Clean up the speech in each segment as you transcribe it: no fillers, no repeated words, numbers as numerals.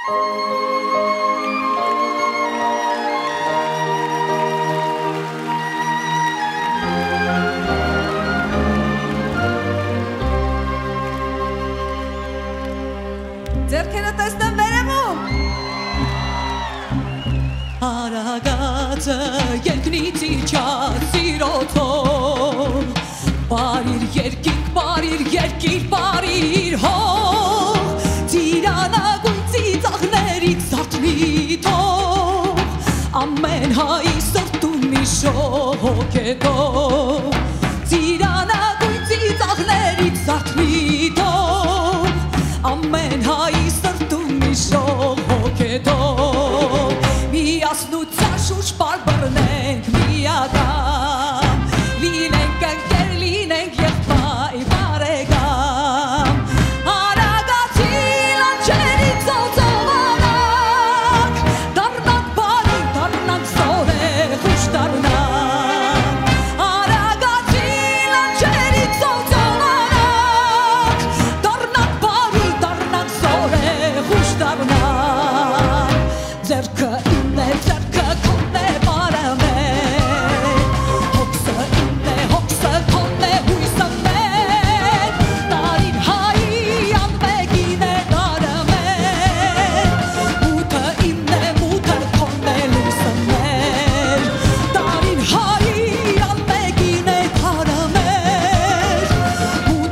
Երկնիցի չած սիրոցով Բարիր երկիկ, բարիր երկիր, բարիր հող Ծիրանագույն ծիծաղներից զարթնի թող Ամեն հայի սրտում մի շոհոք է թող Ծիրանագույն ծիծաղներից զարթնի թող Ամեն հայի սրտում մի շոհոք է թող Միասնության շուրջպար բռնենք միակամ Լինենք ընկեր, լինենք եղբայր բարեկամ Արագացին անջերից ծոցովանանք Դառնանք բարի, դառնանք զորեղուշ դառնանք Արագացին անջերից ծոցովանանք Դառնանք բարի, դառնանք զորեղուշ դառնանք Ձեռքը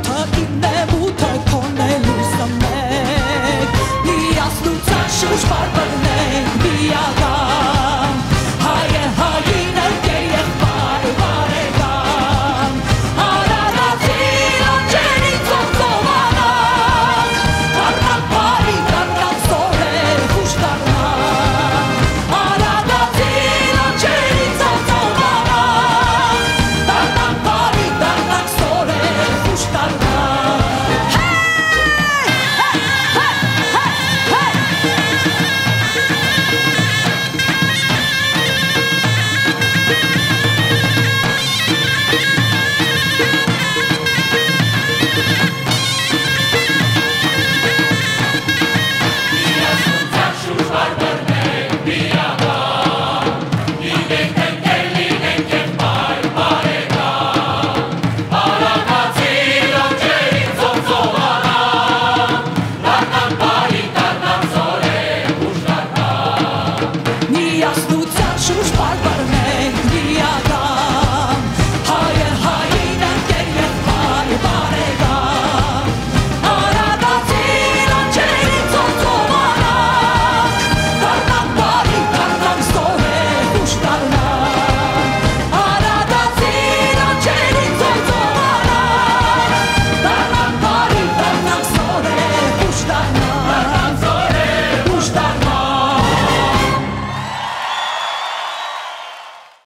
Shurjpar